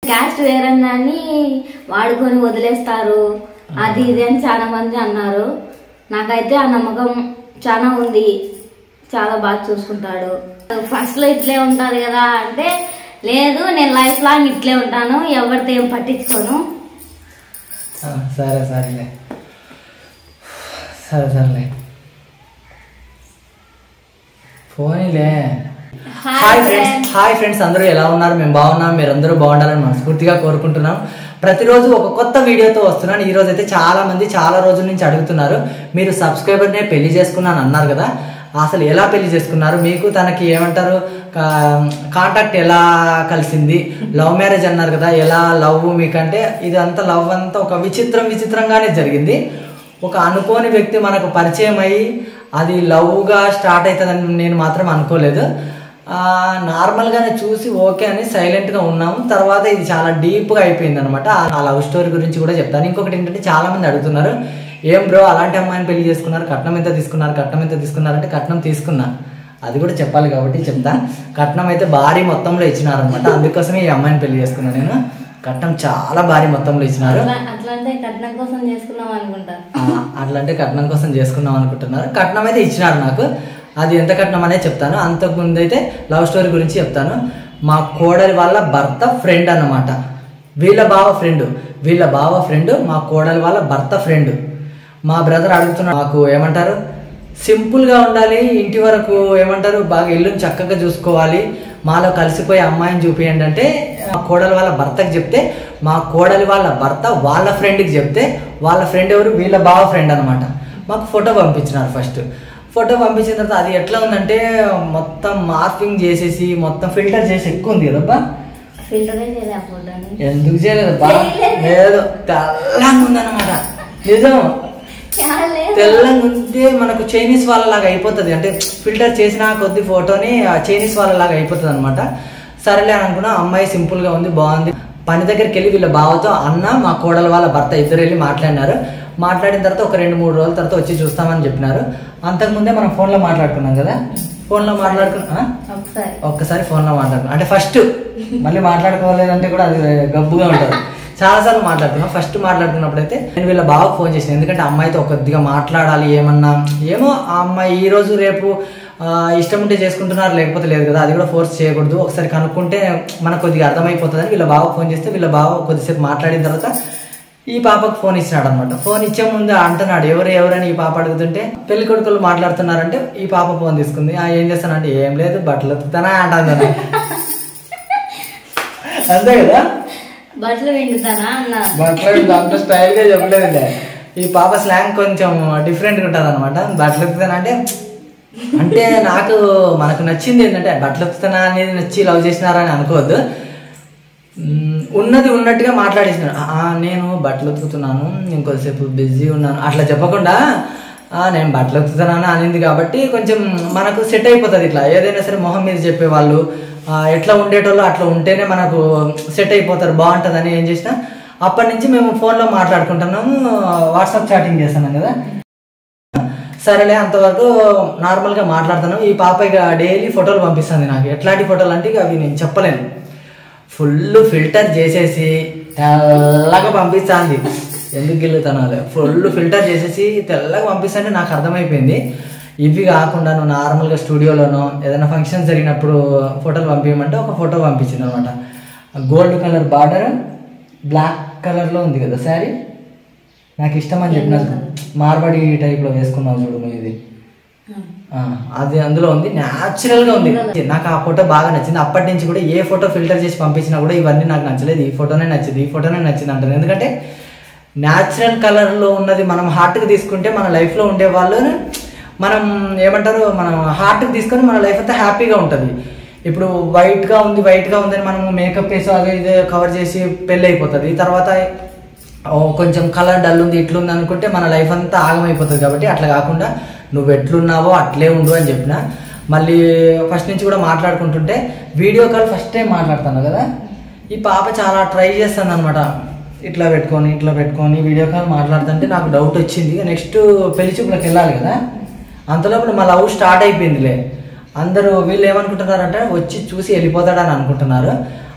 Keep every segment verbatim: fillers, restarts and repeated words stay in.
Caste వేరని వాడుకొని వదిలేస్తారు అది ఇది అని చాలా మంది అన్నారు. నాకైతే ఆ నమ్మకం చాలా ఉంది. చాలా బాగా చూసుకుంటాడు. ఫస్ట్ లో ఇట్లే ఉంటారు కదా అంటే లేదు, నేను లైఫ్ లాంగ్ ఇట్లే ఉంటాను, ఎవరితో ఏం పట్టించుకోను. సరే సరేలే సరే సరేలే పోనీలే. హాయ్ ఫ్రెండ్స్ హాయ్ ఫ్రెండ్స్ అందరూ ఎలా ఉన్నారు? మేము బాగున్నాం, మీరు అందరూ బాగుండాలని మనస్ఫూర్తిగా కోరుకుంటున్నాం. ప్రతిరోజు ఒక కొత్త వీడియోతో వస్తున్నాను. ఈ రోజు అయితే చాలా మంది చాలా రోజుల నుంచి అడుగుతున్నారు, మీరు సబ్స్క్రైబర్నే పెళ్లి చేసుకున్నాను అన్నారు కదా, అసలు ఎలా పెళ్లి చేసుకున్నారు, మీకు తనకి ఏమంటారు కాంటాక్ట్ ఎలా కలిసింది, లవ్ మ్యారేజ్ అన్నారు కదా, ఎలా లవ్ మీకంటే ఇదంతా లవ్ అంతా ఒక విచిత్రం విచిత్రంగానే జరిగింది. ఒక అనుకోని వ్యక్తి మనకు పరిచయం అయ్యి అది లవ్గా స్టార్ట్ అవుతుందని నేను మాత్రం అనుకోలేదు. నార్మల్గానే చూసి ఓకే అని సైలెంట్గా ఉన్నాము. తర్వాత ఇది చాలా డీప్గా అయిపోయింది అనమాట. ఆ లవ్ స్టోరీ గురించి కూడా చెప్తాను. ఇంకొకటి ఏంటంటే చాలా మంది అడుగుతున్నారు, ఏం బ్రో అలాంటి అమ్మాయిని పెళ్లి చేసుకున్నారు, కట్నం ఎంత తీసుకున్నారు కట్నం ఎంత తీసుకున్నారంటే కట్నం తీసుకున్నా, అది కూడా చెప్పాలి కాబట్టి చెప్తా. కట్నం అయితే భారీ మొత్తంలో ఇచ్చినారనమాట, అందుకోసమే ఈ అమ్మాయిని పెళ్లి చేసుకున్నాను నేను. కట్నం చాలా భారీ మొత్తంలో ఇచ్చినారు. అట్లంటే కట్నం కోసం చేసుకున్నాం అనుకుంటారు. అట్లంటే కట్నం కోసం చేసుకున్నాం అనుకుంటున్నారు. కట్నం అయితే ఇచ్చినారు నాకు, అది ఎంత కట్నం అనేది చెప్తాను. అంతకుముందు అయితే లవ్ స్టోరీ గురించి చెప్తాను. మా కోడలి వాళ్ళ భర్త ఫ్రెండ్ అన్నమాట, వీళ్ళ బావ ఫ్రెండ్ వీళ్ళ బావ ఫ్రెండ్ మా కోడలి వాళ్ళ భర్త ఫ్రెండ్. మా బ్రదర్ అడుగుతున్నారు, మాకు ఏమంటారు సింపుల్గా ఉండాలి, ఇంటి వరకు ఏమంటారు బాగా ఇల్లుని చక్కగా చూసుకోవాలి, మాలో కలిసిపోయే అమ్మాయిని చూపించండి అంటే మా కోడలి వాళ్ళ భర్తకి చెప్తే, మా కోడలి వాళ్ళ భర్త వాళ్ళ ఫ్రెండ్కి చెప్తే, వాళ్ళ ఫ్రెండ్ ఎవరు వీళ్ళ బావ ఫ్రెండ్ అనమాట. మాకు ఫోటో పంపించినారు. ఫస్ట్ ఫోటో పంపించిన తర్వాత అది ఎట్లా ఉందంటే మొత్తం మార్ఫింగ్ చేసేసి మొత్తం ఫిల్టర్ చేసి ఎక్కువ ఉంది కదబ్బా. ఎందుకు చేయలేదబ్బా? లేదు, తెల్లగా ఉందన్నమాట. నిజం, తెల్లగా ఉంటే మనకు చైనీస్ వాళ్ళలాగా అయిపోతుంది, అంటే ఫిల్టర్ చేసిన కొద్ది ఫోటోని చైనీస్ వాళ్ళలాగా అయిపోతుంది అనమాట. సరేలే అని అనుకున్నా. అమ్మాయి సింపుల్ గా ఉంది, బాగుంది. పని దగ్గరికి వెళ్ళి వీళ్ళ బావతో అన్న మా కోడల వాళ్ళ భర్త ఇద్దరు వెళ్ళి మాట్లాడినారు. మాట్లాడిన తర్వాత ఒక రెండు మూడు రోజుల తర్వాత వచ్చి చూస్తామని చెప్పినారు. అంతకుముందే మనం ఫోన్ లో మాట్లాడుకున్నాం కదా, ఫోన్ లో మాట్లాడుకున్నా ఒక్కసారి ఫోన్ లో మాట్లాడుకున్నాం అంటే ఫస్ట్ మళ్ళీ మాట్లాడుకోలేదంటే కూడా అది గబ్బుగా ఉంటుంది. చాలాసార్లు మాట్లాడుకున్నాం. ఫస్ట్ మాట్లాడుకున్నప్పుడు అయితే నేను వీళ్ళ బావకు ఫోన్ చేసిన, ఎందుకంటే అమ్మాయితో కొద్దిగా మాట్లాడాలి, ఏమన్నా ఏమో ఆ అమ్మాయి ఈ రోజు రేపు ఇష్టం ఉంటే చేసుకుంటున్నారు, లేకపోతే లేదు కదా, అది కూడా ఫోర్స్ చేయకూడదు. ఒకసారి కనుక్కుంటే మనకు కొద్దిగా అర్థమైపోతుందని వీళ్ళ బావకు ఫోన్ చేస్తే వీళ్ళ బావ కొద్దిసేపు మాట్లాడిన తర్వాత ఈ పాపకు ఫోన్ ఇచ్చినాడు అనమాట. ఫోన్ ఇచ్చే ముందు అంటున్నాడు, ఎవరు ఎవరని ఈ పాప అడుగుతుంటే పెళ్లి కొడుకులు మాట్లాడుతున్నారంటే ఈ పాప ఫోన్ తీసుకుంది. ఆ ఏం చేస్తానంటే ఏం లేదు బట్టలు ఉతుకుతానా అంటాను. అంతే కదా, బట్టలు వింటుతానా అన్న, బట్టలు అంత స్టైల్ గా చెప్పలేదండి. ఈ పాప స్లాంగ్ కొంచెం డిఫరెంట్ గా ఉంటుంది అనమాట. బట్టలు ఉతుకుతానా అంటే అంటే నాకు మనకు నచ్చింది ఏంటంటే బట్టలు ఉతుకుతానా అనేది నచ్చి లవ్ చేసినారా అని అనుకోవద్దు. ఉన్నది ఉన్నట్టుగా మాట్లాడేసినాను. నేను బట్టలు ఉతుకుతున్నాను, నేను కొద్దిసేపు బిజీ ఉన్నాను అట్లా చెప్పకుండా నేను బట్టలు ఉతుకుతున్నాను అనింది కాబట్టి కొంచెం మనకు సెట్ అయిపోతుంది. ఇట్లా ఏదైనా సరే మొహం మీద చెప్పేవాళ్ళు ఎట్లా ఉండేటోళ్ళు అట్లా ఉంటేనే మనకు సెట్ అయిపోతారు, బాగుంటుంది అని ఏం చేసినా అప్పటి నుంచి మేము ఫోన్లో మాట్లాడుకుంటున్నాము, వాట్సాప్ చాటింగ్ చేస్తున్నాం కదా. సరేలే అంతవరకు నార్మల్గా మాట్లాడుతున్నాం. ఈ పాప ఇక డైలీ ఫోటోలు పంపిస్తుంది నాకు. ఎట్లాంటి ఫోటోలు అంటే ఇక అవి నేను చెప్పలేను, ఫుల్ ఫిల్టర్ చేసేసి తెల్లగా పంపిస్తుంది. ఎందుకు గిల్లుతాను అదే ఫుల్ ఫిల్టర్ చేసేసి తెల్లగా పంపిస్తుంటే నాకు అర్థమైపోయింది ఇవి కాకుండా నువ్వు నార్మల్గా స్టూడియోలోనో ఏదైనా ఫంక్షన్స్ జరిగినప్పుడు ఫోటోలు పంపించమంటే ఒక ఫోటో పంపించింది అనమాట. గోల్డ్ కలర్ బార్డర్ బ్లాక్ కలర్లో ఉంది కదా శారీ, నాకు ఇష్టం అని చెప్పిన మార్వాడి టైప్లో వేసుకున్నావు చూడు నువ్వు, ఇది అది అందులో ఉంది, న్యాచురల్గా ఉంది. నాకు ఆ ఫోటో బాగా నచ్చింది. అప్పటి నుంచి కూడా ఏ ఫోటో ఫిల్టర్ చేసి పంపించినా కూడా ఇవన్నీ నాకు నచ్చలేదు, ఈ ఫోటోనే నచ్చింది ఈ ఫోటోనే నచ్చింది అంటాను. ఎందుకంటే న్యాచురల్ కలర్లో ఉన్నది మనం హార్ట్కి తీసుకుంటే మన లైఫ్లో ఉండే వాళ్ళు మనం ఏమంటారు మనం హార్ట్కి తీసుకొని మన లైఫ్ అంతా హ్యాపీగా ఉంటుంది. ఇప్పుడు వైట్గా ఉంది వైట్గా ఉందని మనం మేకప్ వేసి అదే ఇదే కవర్ చేసి పెళ్ళి అయిపోతుంది. తర్వాత కొంచెం కలర్ డల్ ఉంది ఇట్లుంది అనుకుంటే మన లైఫ్ అంతా ఆగమైపోతుంది. కాబట్టి అట్లా కాకుండా నువ్వు ఎట్లున్నావో అట్లే ఉండు అని చెప్పిన. మళ్ళీ ఫస్ట్ నుంచి కూడా మాట్లాడుకుంటుంటే వీడియో కాల్ ఫస్ట్ టైం మాట్లాడుతాను కదా, ఈ పాప చాలా ట్రై చేస్తాను అనమాట, ఇట్లా పెట్టుకొని ఇట్లా పెట్టుకొని వీడియో కాల్ మాట్లాడుతుంటే నాకు డౌట్ వచ్చింది. నెక్స్ట్ పెళ్లి చూపులకు వెళ్ళాలి కదా, అంతలోపు మా లవ్ స్టార్ట్ అయిపోయిందిలే. అందరూ వీళ్ళు ఏమనుకుంటున్నారంటే వచ్చి చూసి వెళ్ళిపోతాడని అనుకుంటున్నారు.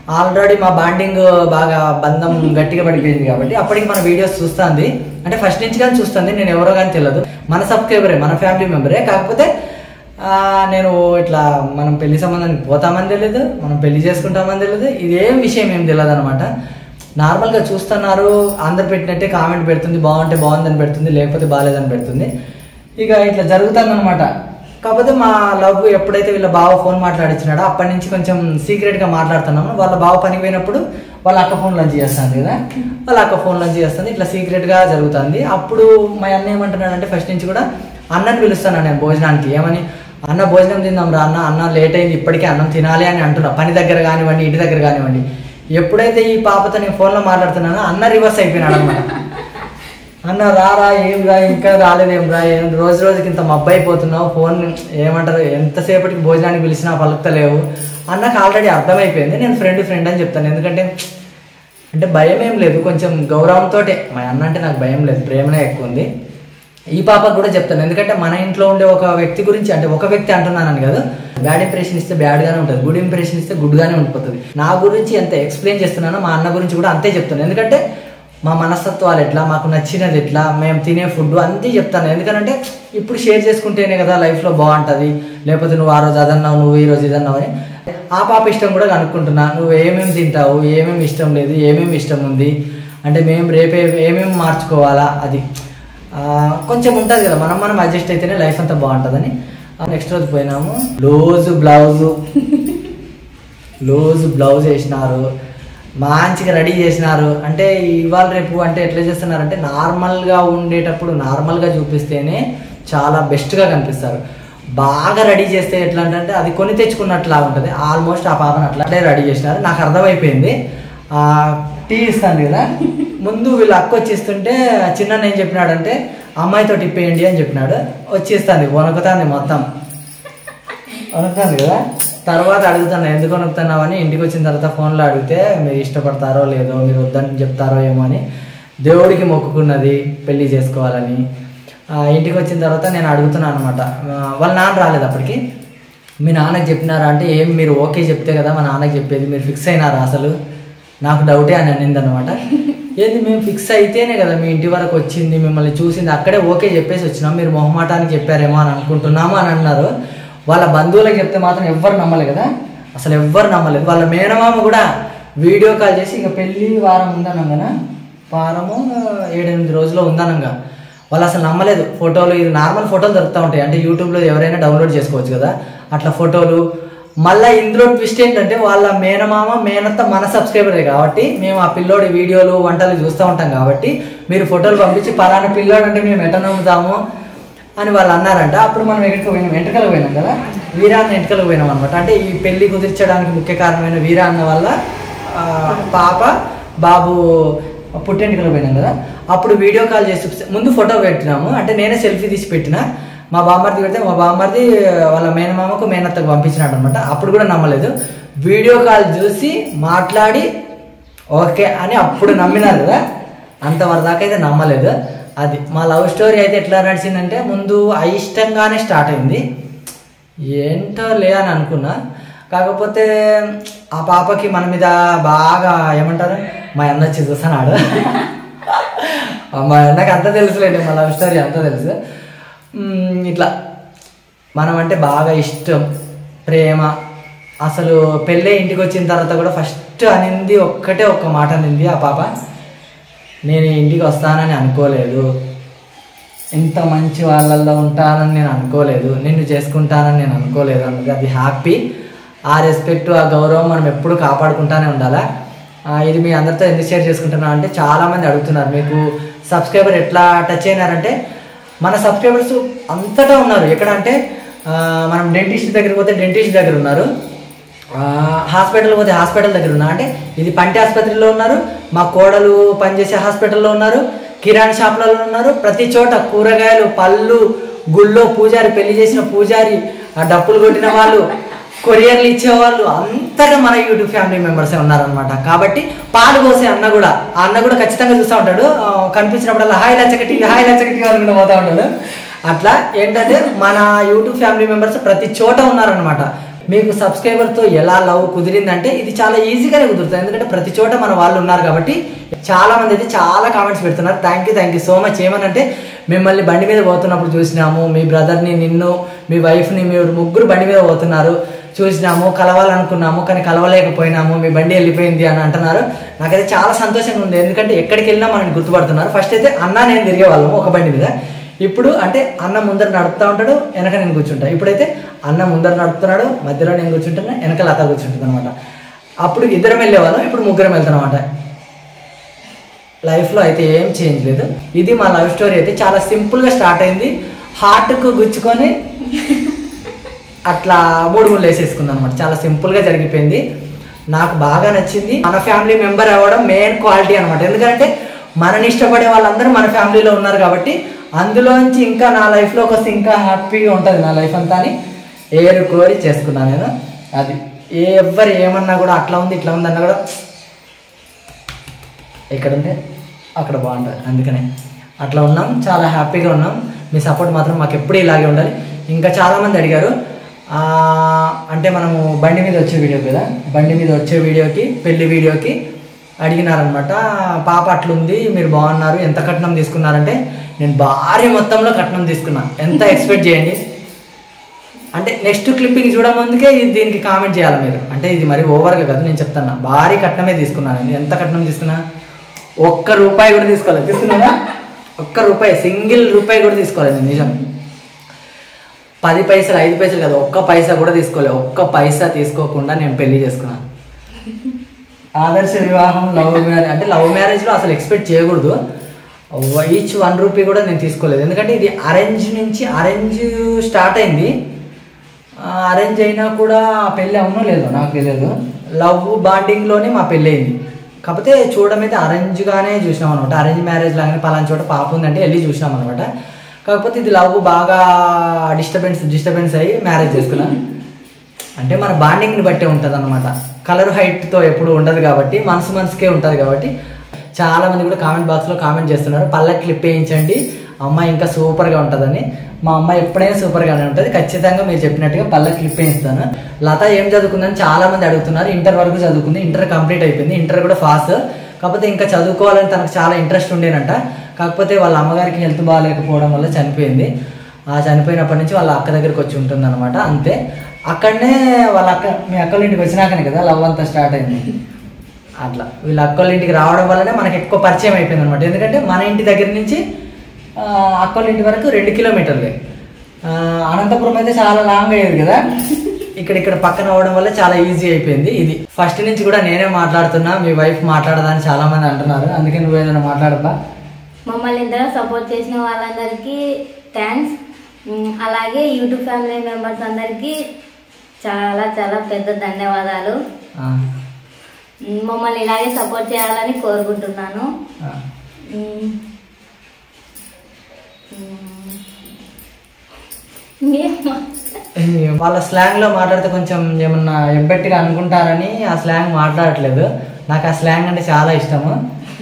ఆల్రెడీ మా బాండింగ్ బాగా బంధం గట్టిగా పడిపోయింది కాబట్టి అప్పటికి మన వీడియోస్ చూస్తుంది. అంటే ఫస్ట్ నుంచి కానీ చూస్తుంది, నేను ఎవరో కానీ తెలియదు, మన సబ్స్క్రైబరే, మన ఫ్యామిలీ మెంబరే. కాకపోతే నేను ఇట్లా మనం పెళ్లి సంబంధానికి పోతామని తెలియదు, మనం పెళ్లి చేసుకుంటామని తెలియదు, ఇదేం విషయం ఏం తెలియదు అనమాట. నార్మల్గా చూస్తున్నారు, అందరు పెట్టినట్టే కామెంట్ పెడుతుంది, బాగుంటే బాగుందని పెడుతుంది, లేకపోతే బాగాలేదని పెడుతుంది. ఇక ఇట్లా జరుగుతుంది అనమాట. కాకపోతే మా లవ్ ఎప్పుడైతే వీళ్ళ బావ ఫోన్ మాట్లాడించినాడో అప్పటి నుంచి కొంచెం సీక్రెట్గా మాట్లాడుతున్నాము. వాళ్ళ బావ పనికి పోయినప్పుడు వాళ్ళ అక్క ఫోన్ లంచ్ చేస్తుంది కదా, వాళ్ళ అక్క ఫోన్ లంచ్ చేస్తుంది, ఇట్లా సీక్రెట్గా జరుగుతుంది. అప్పుడు మా అన్న ఏమంటున్నాడంటే ఫస్ట్ నుంచి కూడా అన్నని పిలుస్తాను నేను భోజనానికి. ఏమని, అన్న భోజనం తిందాం రా అన్న, అన్న లేట్ అయింది ఇప్పటికే అన్నం తినాలి అని అంటున్నా. పని దగ్గర కానివ్వండి, ఇంటి దగ్గర కానివ్వండి. ఎప్పుడైతే ఈ పాపతో నేను ఫోన్లో మాట్లాడుతున్నానో అన్న రివర్స్ అయిపోయినాడు అనమాట. అన్న రారా, ఏం రా, ఇంకా రాలేదేం రా, ఏం రోజు రోజుకి ఇంత మబ్బు అయిపోతున్నావు, ఫోన్ ఏమంటారు ఎంతసేపటికి భోజనానికి పిలిచినా పలుకుతలేవు. అన్నకు ఆల్రెడీ అర్థమైపోయింది నేను ఫ్రెండ్ ఫ్రెండ్ అని చెప్తాను. ఎందుకంటే అంటే భయం ఏం లేదు, కొంచెం గౌరవంతో. మా అన్న అంటే నాకు భయం లేదు, ప్రేమనే ఎక్కువ ఉంది. ఈ పాపకు కూడా చెప్తాను, ఎందుకంటే మన ఇంట్లో ఉండే ఒక వ్యక్తి గురించి, అంటే ఒక వ్యక్తి అంటున్నానని కాదు, బ్యాడ్ ఇంప్రెషన్ ఇస్తే బ్యాడ్గానే ఉంటుంది, గుడ్ ఇంప్రెషన్ ఇస్తే గుడ్గానే ఉండిపోతుంది. నా గురించి ఎంత ఎక్స్ప్లెయిన్ చేస్తున్నానో మా అన్న గురించి కూడా అంతే చెప్తాను. ఎందుకంటే మా మనస్తత్వాలు ఎట్లా, మాకు నచ్చినది ఎట్లా, మేము తినే ఫుడ్ అంతే చెప్తాను. ఎందుకంటే ఇప్పుడు షేర్ చేసుకుంటేనే కదా లైఫ్లో బాగుంటుంది. లేకపోతే నువ్వు ఆ రోజు అదన్నావు, నువ్వు ఈ రోజు ఇదన్నావు అని ఆ పాప ఇష్టం కూడా కనుక్కుంటున్నా. నువ్వు ఏమేమి తింటావు, ఏమేమి ఇష్టం లేదు, ఏమేమి ఇష్టం ఉంది అంటే మేము రేపే ఏమేమి మార్చుకోవాలా, అది కొంచెం ఉంటుంది కదా, మనం మనం అడ్జస్ట్ అయితేనే లైఫ్ అంతా బాగుంటుందని. నెక్స్ట్ రోజు పోయినాము, లూజ్ బ్లౌజు లూజ్ బ్లౌజ్ వేసినారు, మంచిగా రెడీ చేసినారు. అంటే ఇవాళ రేపు అంటే ఎట్లా చేస్తున్నారంటే నార్మల్గా ఉండేటప్పుడు నార్మల్గా చూపిస్తేనే చాలా బెస్ట్గా కనిపిస్తారు. బాగా రెడీ చేస్తే ఎట్లా అంటే అది కొని తెచ్చుకున్నట్లా ఉంటుంది. ఆల్మోస్ట్ ఆ పాపను అట్లనే రెడీ చేసినారు. నాకు అర్థమైపోయింది. టీ ఇస్తాను కదా, ముందు వీళ్ళు అక్క వచ్చిస్తుంటే చిన్న ఏం చెప్పినాడంటే అమ్మాయితో టిప్పేయండి అని చెప్పినాడు. వచ్చేస్తుంది, వణుకుతుంది, మొత్తం వణుకుతుంది కదా. తర్వాత అడుగుతాను ఎందుకు వణుకుతున్నావు అని. ఇంటికి వచ్చిన తర్వాత ఫోన్లో అడిగితే మీరు ఇష్టపడతారో లేదో, మీరు వద్దని చెప్తారో ఏమో అని. దేవుడికి మొక్కుకున్నది పెళ్లి చేసుకోవాలని. ఇంటికి వచ్చిన తర్వాత నేను అడుగుతున్నాను అనమాట. వాళ్ళ నాన్న రాలేదు అప్పటికి. మీ నాన్నకి చెప్పినారా అంటే ఏం మీరు ఓకే చెప్తే కదా మా నాన్నకి చెప్పేది, మీరు ఫిక్స్ అయినారా అసలు, నాకు డౌటే అని అనింది అనమాట. ఏంది మేము ఫిక్స్ అయితేనే కదా మీ ఇంటి వరకు వచ్చింది, మిమ్మల్ని చూసింది, అక్కడే ఓకే చెప్పేసి వచ్చినాం, మీరు మొహమాటానికి చెప్పారేమో అని అనుకుంటున్నాము అని అన్నారు. వాళ్ళ బంధువులకు చెప్తే మాత్రం ఎవ్వరు నమ్మలేదు కదా, అసలు ఎవ్వరు నమ్మలేదు. వాళ్ళ మేనమామ కూడా వీడియో కాల్ చేసి ఇక పెళ్ళి వారం ఉందనంగా, వారము ఏడెనిమిది రోజుల్లో ఉందనంగా, వాళ్ళు అసలు నమ్మలేదు. ఫోటోలు, ఇది నార్మల్ ఫోటోలు దొరుకుతూ ఉంటాయి, అంటే యూట్యూబ్లో ఎవరైనా డౌన్లోడ్ చేసుకోవచ్చు కదా, అట్లా ఫోటోలు. మళ్ళీ ఇందులో ట్విస్ట్ ఏంటంటే వాళ్ళ మేనమామ మేనత్త మన సబ్స్క్రైబరే కాబట్టి మేము ఆ పిల్లోడి వీడియోలు వంటలు చూస్తూ ఉంటాం కాబట్టి మీరు ఫోటోలు పంపించి పలానా పిల్లోడు అంటే మేము ఎట్ట నమ్ముతాము అని వాళ్ళు అన్నారంట. అప్పుడు మనం ఎక్కడికి పోయినాం, ఎంటకలకు పోయినాం కదా, వీరాన్న ఎంటకలకు పోయినాం అనమాట. అంటే ఈ పెళ్లి కుదిర్చడానికి ముఖ్య కారణమైన వీరాన్న వల్ల పాప బాబు పుట్టెంటికలకు పోయినాం కదా. అప్పుడు వీడియో కాల్ చేసి ముందు ఫోటో పెట్టినాము, అంటే నేనే సెల్ఫీ తీసి పెట్టిన. మా బామ్మర్ది పెడితే మా బామ్మర్ది వాళ్ళ మేనమామకు మేనత్తకు పంపించినాడు అనమాట. అప్పుడు కూడా నమ్మలేదు. వీడియో కాల్ చూసి మాట్లాడి ఓకే అని అప్పుడు నమ్మినారు కదా, అంతవరకు దాకా అయితే నమ్మలేదు. అది మా లవ్ స్టోరీ అయితే ఎట్లా నడిచిందంటే ముందు అయిష్టంగానే స్టార్ట్ అయింది. ఏంటో లే అని అనుకున్నా. కాకపోతే ఆ పాపకి మన మీద బాగా ఏమంటారు, మా అన్న వచ్చి చూస్తున్నాడు. మా అన్నకి అంతా తెలుసులేండి, మా లవ్ స్టోరీ అంతా తెలుసు. ఇట్లా మనం అంటే బాగా ఇష్టం, ప్రేమ. అసలు పెళ్ళే ఇంటికి వచ్చిన తర్వాత కూడా ఫస్ట్ అనింది ఒక్కటే ఒక్క మాట అనింది ఆ పాప, నేను ఇంటికి వస్తానని అనుకోలేదు, ఇంత మంచి వాళ్ళల్లో ఉంటానని నేను అనుకోలేదు, నిన్ను చేసుకుంటానని నేను అనుకోలేదు అన్నది. అది హ్యాపీ. ఆ రెస్పెక్ట్, ఆ గౌరవం మనం ఎప్పుడు కాపాడుకుంటానే ఉండాలా. ఇది మీ అందరితో ఎందుకు షేర్ చేసుకుంటున్నా అంటే చాలామంది అడుగుతున్నారు, మీకు సబ్స్క్రైబర్ ఎట్లా టచ్ అయినారంటే మన సబ్స్క్రైబర్స్ అంతటా ఉన్నారు. ఎక్కడ అంటే మనం డెంటిస్ట్ దగ్గరికి పోతే డెంటిస్ట్ దగ్గర ఉన్నారు, హాస్పిటల్ పోతే హాస్పిటల్ దగ్గర ఉన్నారు. అంటే ఇది పంటి ఆసుపత్రిలో ఉన్నారు, మా కోడలు పనిచేసే హాస్పిటల్లో ఉన్నారు, కిరాణా షాపులలో ఉన్నారు, ప్రతి చోట కూరగాయలు, పళ్ళు, గుళ్ళో పూజారి, పెళ్లి చేసిన పూజారి, డప్పులు కొట్టిన వాళ్ళు, కొరియర్లు ఇచ్చేవాళ్ళు, అంతటా మన యూట్యూబ్ ఫ్యామిలీ మెంబర్సే ఉన్నారనమాట. కాబట్టి పాలు పోసే అన్న కూడా, ఆ అన్న కూడా ఖచ్చితంగా చూస్తూ ఉంటాడు, కనిపించినప్పుడల్లా హాయ్ లచ్చకటి హాయ్ లచ్చకటి అనుకుంటూ పోతూ ఉంటాడు. అట్లా ఏంటంటే మన యూట్యూబ్ ఫ్యామిలీ మెంబర్స్ ప్రతి చోట ఉన్నారనమాట. మీకు సబ్స్క్రైబర్తో ఎలా లవ్ కుదిరిందంటే ఇది చాలా ఈజీగానే కుదురుతుంది, ఎందుకంటే ప్రతి చోట మన వాళ్ళు ఉన్నారు కాబట్టి. చాలా మంది అయితే చాలా కామెంట్స్ పెడుతున్నారు. Thank you thank you so much. ఏమనంటే మిమ్మల్ని బండి మీద పోతున్నప్పుడు చూసినాము, మీ బ్రదర్ని, నిన్ను, మీ వైఫ్ని, మీరు ముగ్గురు బండి మీద పోతున్నారు చూసినాము, కలవాలనుకున్నాము కానీ కలవలేకపోయినాము, మీ బండి వెళ్ళిపోయింది అని అంటున్నారు. నాకైతే చాలా సంతోషంగా ఉంది, ఎందుకంటే ఎక్కడికి వెళ్ళినా మనని గుర్తుపడుతున్నారు. ఫస్ట్ అయితే అన్న నేను తిరిగే వాళ్ళము ఒక బండి మీద, ఇప్పుడు అంటే అన్న ముందర నడుపుతూ ఉంటాడు, వెనక నేను కూర్చుంటా. ఇప్పుడైతే అన్న ముందర నడుపుతున్నాడు, మధ్యలో నేను కూర్చుంటున్నా, వెనక లత కూర్చుంటుంది అనమాట. అప్పుడు ఇద్దరం వెళ్ళేవాళ్ళం, ఇప్పుడు ముగ్గురం వెళ్తాం అనమాట. లైఫ్లో అయితే ఏం చేంజ్ లేదు. ఇది మా లవ్ స్టోరీ అయితే చాలా సింపుల్గా స్టార్ట్ అయింది. హార్ట్కు గుచ్చుకొని అట్లా మూడు మూడు వేసేసుకుంది అనమాట. చాలా సింపుల్గా జరిగిపోయింది. నాకు బాగా నచ్చింది. మన ఫ్యామిలీ మెంబర్ అవ్వడం మెయిన్ క్వాలిటీ అనమాట. ఎందుకంటే మనని ఇష్టపడే వాళ్ళందరూ మన ఫ్యామిలీలో ఉన్నారు కాబట్టి అందులోంచి ఇంకా నా లైఫ్లోకి వస్తే ఇంకా హ్యాపీగా ఉంటుంది నా లైఫ్ అంతా అని ఏరు కోరి చేసుకున్నాను నేను. అది ఏ ఎవ్వరు ఏమన్నా కూడా అట్లా ఉంది ఇట్లా ఉంది అన్నా కూడా ఇక్కడ ఉంటే అక్కడ బాగుంటుంది. అందుకనే అట్లా ఉన్నాం, చాలా హ్యాపీగా ఉన్నాం. మీ సపోర్ట్ మాత్రం మాకు ఎప్పుడూ ఇలాగే ఉండాలి. ఇంకా చాలామంది అడిగారు, అంటే మనము బండి మీద వచ్చే వీడియో కదా, బండి మీద వచ్చే వీడియోకి పెళ్లి వీడియోకి అడిగినారనమాట. పాప అట్లుంది, మీరు బాగున్నారు, ఎంత కట్నం తీసుకున్నారంటే నేను భారీ మొత్తంలో కట్నం తీసుకున్నా. ఎంత ఎక్స్పెక్ట్ చేయండి అంటే నెక్స్ట్ క్లిప్పింగ్ చూడముందుకే దీనికి కామెంట్ చేయాలి మీరు. అంటే ఇది మరి ఓవర్గా కదా నేను చెప్తున్నా, భారీ కట్నమే తీసుకున్నాను నేను. ఎంత కట్నం తీసుకున్నా? ఒక్క రూపాయి కూడా తీసుకోలేదు. తీసుకున్నానా? ఒక్క రూపాయి, సింగిల్ రూపాయి కూడా తీసుకోలేదు నేను. నిజం, పది పైసలు ఐదు పైసలు కదా, ఒక్క పైసా కూడా తీసుకోలేదు. ఒక్క పైసా తీసుకోకుండా నేను పెళ్లి చేసుకున్నాను. ఆదర్శ వివాహం లవ్ మ్యారేజ్ అంటే లవ్ మ్యారేజ్లో అసలు ఎక్స్పెక్ట్ చేయకూడదు. ఈచ్ వన్ రూపీ కూడా నేను తీసుకోలేదు, ఎందుకంటే ఇది అరేంజ్ నుంచి అరేంజ్ స్టార్ట్ అయింది. అరేంజ్ అయినా కూడా పెళ్ళి అవునో లేదో నాకు తెలియదు. లవ్ బాండింగ్లోనే మా పెళ్ళి అయింది. కాకపోతే చూడడం అయితే అరేంజ్గానే చూసినాం అనమాట. అరేంజ్ మ్యారేజ్ లాగానే పలానా చోట పాప ఉందంటే వెళ్ళి చూసినాం అనమాట. కాకపోతే ఇది లవ్ బాగా డిస్టర్బెన్స్ డిస్టర్బెన్స్ అయ్యి మ్యారేజ్ చేసుకున్నాను. అంటే మన బాండింగ్ని బట్టే ఉంటుంది అనమాట. కలర్ హైట్తో ఎప్పుడు ఉండదు కాబట్టి మనసు మనసుకే ఉంటుంది కాబట్టి. చాలామంది కూడా కామెంట్ బాక్స్లో కామెంట్ చేస్తున్నారు, పళ్ళకి క్లిప్ వేయించండి అమ్మాయి ఇంకా సూపర్గా ఉంటుందని. మా అమ్మాయి ఎప్పుడైనా సూపర్గానే ఉంటుంది. ఖచ్చితంగా మీరు చెప్పినట్టుగా పళ్ళకి క్లిప్ వేయిస్తాను. లత ఏం చదువుకుందని చాలామంది అడుగుతున్నారు. ఇంటర్ వరకు చదువుకుంది, ఇంటర్ కంప్లీట్ అయిపోయింది. ఇంటర్ కూడా ఫాస్ట్, కాకపోతే ఇంకా చదువుకోవాలని తనకు చాలా ఇంట్రెస్ట్ ఉండేనంట. కాకపోతే వాళ్ళ అమ్మగారికి హెల్త్ బాగాలేకపోవడం వల్ల చనిపోయింది. ఆ చనిపోయినప్పటి నుంచి వాళ్ళ అక్క దగ్గరికి వచ్చి ఉంటుంది అనమాట. అంతే, అక్కడనే వాళ్ళ అక్క మీ అక్కల ఇంటికి వచ్చినాకనే కదా లవ్ అంతా స్టార్ట్ అయింది. అట్లా వీళ్ళ అక్కల ఇంటికి రావడం వల్లనే మనకి ఎక్కువ పరిచయం అయిపోయింది అనమాట. ఎందుకంటే మన ఇంటి దగ్గర నుంచి అక్కల ఇంటి వరకు రెండు కిలోమీటర్లే. అనంతపురం అయితే చాలా లాంగ్ అయ్యేది కదా, ఇక్కడ ఇక్కడ పక్కన అవ్వడం వల్ల చాలా ఈజీ అయిపోయింది. ఇది ఫస్ట్ నుంచి కూడా నేనే మాట్లాడుతున్నా, మీ వైఫ్ మాట్లాడదని చాలా మంది అంటున్నారు. అందుకే నువ్వు ఏదైనా మాట్లాడబ్బా. మమ్మల్ని ఇంతగా సపోర్ట్ చేసిన వాళ్ళందరికీ థ్యాంక్స్. అలాగే యూట్యూబ్ ఫ్యామిలీ మెంబర్స్ అందరికీ చాలా చాలా పెద్ద ధన్యవాదాలు. మమ్మల్ని ఇలాగే సపోర్ట్ చేయాలని కోరుకుంటున్నాను. వాళ్ళ స్లాంగ్ లో మాట్లాడితే కొంచెం ఏమన్నా ఎబ్బెట్టిగా అనుకుంటారని ఆ స్లాంగ్ మాట్లాడట్లేదు. నాకు ఆ స్లాంగ్ అంటే చాలా ఇష్టము.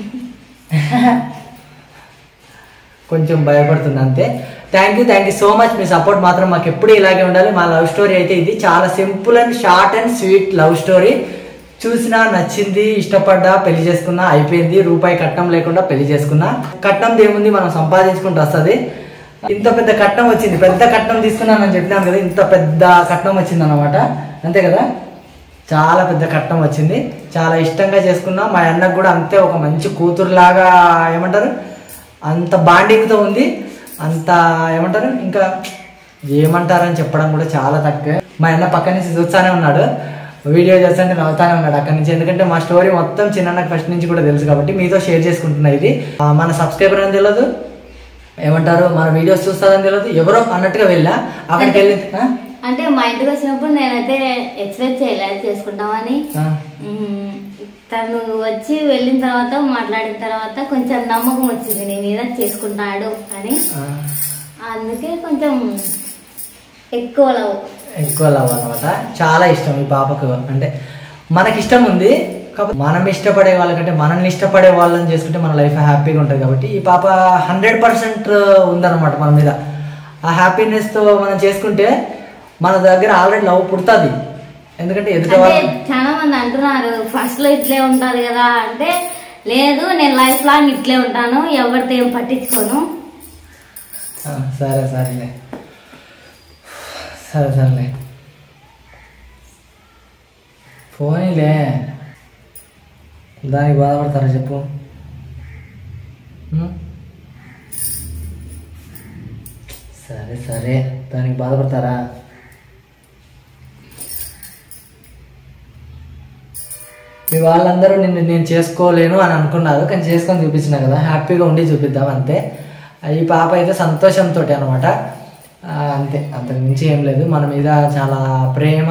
కొంచెం భయపడుతుంది అంతే. Thank you thank you so much. మీ సపోర్ట్ మాత్రం మాకు ఎప్పుడు ఇలాగే ఉండాలి. మా లవ్ స్టోరీ అయితే ఇది చాలా simple and short and sweet love story. చూసినా నచ్చింది, ఇష్టపడ్డా, పెళ్లి చేసుకున్నా, అయిపోయింది. రూపాయి కట్నం లేకుండా పెళ్లి చేసుకున్నా. కట్నం ఏముంది, మనం సంపాదించుకుంటూ వస్తుంది. ఇంత పెద్ద కట్నం వచ్చింది, పెద్ద కట్నం తీసుకున్నానని చెప్పినాను కదా, ఇంత పెద్ద కట్నం వచ్చింది అనమాట. అంతే కదా, చాలా పెద్ద కట్నం వచ్చింది. చాలా ఇష్టంగా చేసుకున్నా. మా అన్నకు కూడా అంతే, ఒక మంచి కూతురులాగా ఏమంటారు అంత బాండింగ్తో ఉంది. అంత ఏమంటారు ఇంకా ఏమంటారని చెప్పడం కూడా చాలా తక్కువే. మా అన్న పక్క నుంచి చూస్తానే ఉన్నాడు, వీడియో చేస్తుంటే నవ్వుతానే ఉన్నాడు అక్కడి నుంచి. ఎందుకంటే మా స్టోరీ మొత్తం చిన్న ఫస్ట్ నుంచి కూడా తెలుసు కాబట్టి మీతో షేర్ చేసుకుంటున్నా. ఇది మన సబ్స్క్రైబర్ అని తెలియదు, ఏమంటారు మన వీడియోస్ చూస్తారని తెలియదు, ఎవరో అన్నట్టుగా వెళ్ళా. అక్కడికి వెళ్ళి అంటే మా ఇంటికి వచ్చినప్పుడు నేనైతే ఎక్స్పెక్ట్ చేయలేదు చేసుకుంటామని. తను వచ్చి వెళ్ళిన తర్వాత మాట్లాడిన తర్వాత కొంచెం నమ్మకం వచ్చింది నీ మీద, చేసుకుంటాడు అని. అందుకే కొంచెం ఎక్కువ లవ్ ఎక్కువ లవ్ అనమాట. చాలా ఇష్టం ఈ పాపకు. అంటే మనకి ఇష్టం ఉంది, కాబట్టి మనం ఇష్టపడే వాళ్ళకంటే మనల్ని ఇష్టపడే వాళ్ళని చేసుకుంటే మన లైఫ్ హ్యాపీగా ఉంటుంది. కాబట్టి ఈ పాప హండ్రెడ్ పర్సెంట్ ఉందన్నమాట మన మీద. ఆ హ్యాపీనెస్తో మనం చేసుకుంటే మన దగ్గర ఆల్రెడీ లవ్ పుడుతుంది. ఎందుకంటే ఎదుటి అంటే వాళ్ళు చాలా మంది అంటున్నారు ఫస్ట్ లో ఇట్లే ఉంటారు కదా అంటే, లేదు నేను లైఫ్ లాంగ్ ఇట్లే ఉంటాను, ఎవరితో ఏం పట్టించుకోను. ఆ, సరే సరేలే సరే సరేలే పోనీలే, దానికి బాధపడతారా చెప్పు? ఉం? సరే సరే దానికి బాధపడతారా? మీ వాళ్ళందరూ నిన్ను నేను చేసుకోలేను అని అనుకున్నారు, కానీ చేసుకొని చూపించిన కదా, హ్యాపీగా ఉండి చూపిద్దాం అంతే. ఈ పాప అయితే సంతోషంతో అనమాట, అంతే, అంతకు మించి ఏం లేదు. మన మీద చాలా ప్రేమ,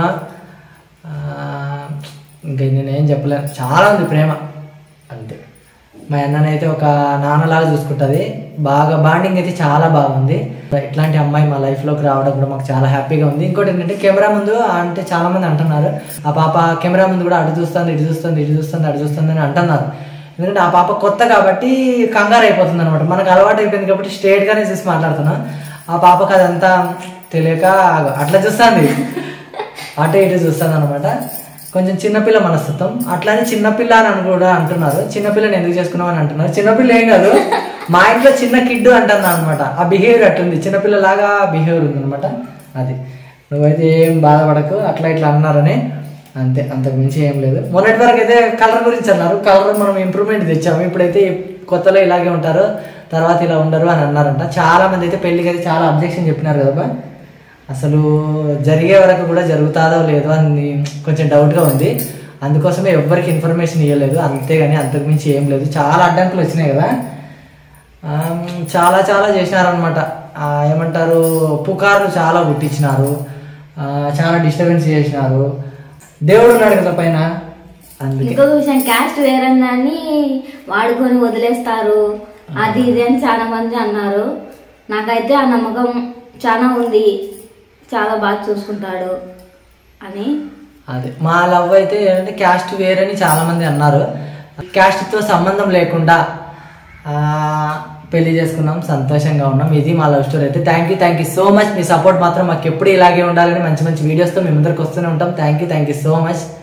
ఇంకా నేనేం చెప్పలేను, చాలా ఉంది ప్రేమ అంతే. మా అన్ననైతే ఒక నాన్నలాగా చూసుకుంటుంది, బాగా బాండింగ్ అయితే చాలా బాగుంది. ఇట్లాంటి అమ్మాయి మా లైఫ్లోకి రావడం కూడా మాకు చాలా హ్యాపీగా ఉంది. ఇంకోటి ఏంటంటే కెమెరా ముందు అంటే చాలా మంది అంటున్నారు, ఆ పాప కెమెరా ముందు కూడా అటు చూస్తుంది ఇటు చూస్తుంది ఇటు చూస్తుంది అటు చూస్తుంది అని అంటున్నారు. ఎందుకంటే ఆ పాప కొత్త కాబట్టి కంగారు అయిపోతుంది అనమాట. మనకు అలవాటు అయిపోయింది కాబట్టి స్ట్రేట్గానే చూసి మాట్లాడుతున్నాం. ఆ పాపకు అదంతా తెలియక అట్లా చూస్తుంది, అటు ఇటు చూస్తుంది అనమాట. కొంచెం చిన్నపిల్ల మనస్తత్వం, అట్లానే చిన్నపిల్ల అని కూడా అంటున్నారు. చిన్నపిల్లని ఎందుకు చేసుకున్నావు అని అంటున్నారు. చిన్నపిల్ల ఏం కాదు, మా ఇంట్లో చిన్న కిడ్డు అంటున్నా అనమాట. ఆ బిహేవియర్ అట్టుంది, చిన్నపిల్లలాగా బిహేవియర్ ఉంది అనమాట. అది నువ్వైతే ఏం బాధపడకు, అట్లా ఇట్లా అన్నారని అంతే, అంతకు మించి ఏం లేదు. మొన్నటి వరకు అయితే కలర్ గురించి అన్నారు, కలర్ మనం ఇంప్రూవ్మెంట్ తెచ్చాము. ఇప్పుడైతే కొత్తలో ఇలాగే ఉంటారు, తర్వాత ఇలా ఉండరు అని అన్నారంట. చాలా మంది అయితే పెళ్ళికి అయితే చాలా అబ్జెక్షన్ చెప్పినారు కదా, అసలు జరిగే వరకు కూడా జరుగుతాదో లేదో అని కొంచెం డౌట్గా ఉంది. అందుకోసమే ఎవ్వరికి ఇన్ఫర్మేషన్ ఇవ్వలేదు, అంతేగాని అంతకుమించి ఏం లేదు. చాలా అడ్డంకులు వచ్చినాయి కదా, చాలా చాలా చేసినారనమాట. ఏమంటారు, పుకార్లు చాలా పుట్టించినారు, చాలా డిస్టర్బెన్స్ చేసినారు. దేవుడు ఉన్నాడు కదా పైన. ఇంకొక విషయం, క్యాస్ట్ వేరని వాడుకొని వదిలేస్తారు, అది ఇది అని చాలా మంది అన్నారు. నాకైతే ఆ నమ్మకం చాలా ఉంది, చాలా బాగా చూసుకుంటాడు అని. అదే మా లవ్ అయితే ఏంటంటే క్యాస్ట్ వేరని చాలా మంది అన్నారు. క్యాస్ట్తో సంబంధం లేకుండా పెళ్లి చేసుకున్నాం, సంతోషంగా ఉన్నాం. ఇది మా లవ్ స్టోరీ అయితే. Thank you thank you so much. మీ సపోర్ట్ మాత్రం మాకు ఎప్పుడు ఇలాగే ఉండాలని మంచి మంచి వీడియోస్తో మీ ముందరికి వస్తూనే ఉంటాం. Thank you thank you so much.